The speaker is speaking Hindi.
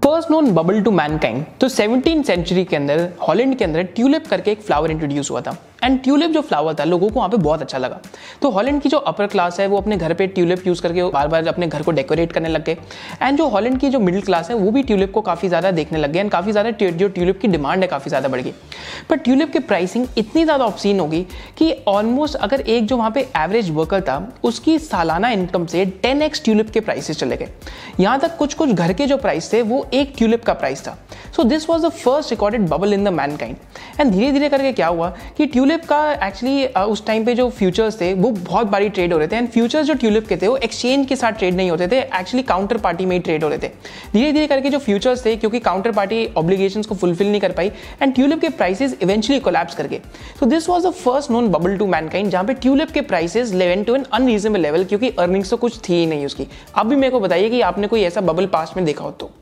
First known bubble to mankind. तो 17th सेंचुरी के अंदर हॉलैंड के अंदर ट्यूलिप करके एक फ्लावर इंट्रोड्यूस हुआ था एंड ट्यूलिप जो फ्लावर था लोगों को वहाँ पे बहुत अच्छा लगा। तो हॉलैंड की जो अपर क्लास है वो अपने घर पे ट्यूलिप यूज़ करके बार बार अपने घर को डेकोरेट करने लग गए एंड जो हॉलैंड की जो मिडिल क्लास है वो भी ट्यूलिप को काफ़ी ज़्यादा देखने लग गए एंड काफ़ी ज़्यादा जो ट्यूलिप की डिमांड है काफ़ी ज़्यादा बढ़ गई। पर ट्यूलिप की प्राइसिंग इतनी ज़्यादा ऑब्सीन होगी कि ऑलमोस्ट अगर एक जो वहाँ पे एवरेज वर्कर था उसकी सालाना इनकम से 10x ट्यूलिप के प्राइसेस चले गए। यहाँ तक कुछ कुछ घर के जो प्राइस थे वो एक ट्यूलिप का प्राइस था। So this was the first recorded bubble in the mankind. And धीरे धीरे करके क्या हुआ कि ट्यूलिप का एक्चुअली उस टाइम पे जो फ्यूचर्स थे वो बहुत बारी ट्रेड हो रहे थे एंड फ्यूचर्स जो ट्यूलिप के थे वो एक्सचेंज के साथ ट्रेड नहीं होते थे, एक्चुअली काउंटर पार्टी में ही ट्रेड हो रहे थे। धीरे धीरे करके जो फ्यूचर्स थे क्योंकि काउंटर पार्टी ऑब्लिगेशंस को फुलफिल नहीं कर पाई एंड ट्यूलिप के प्राइसेस इवेंचुअली कोलैप्स कर गए। So this was the first known bubble to mankind जहां पे ट्यूलिप के prices went to an unreasonable level क्योंकि अर्निंग्स तो कुछ थी ही नहीं उसकी। अब भी मेरे को बताइए कि आपने कोई ऐसा बबल पास्ट में देखा हो तो।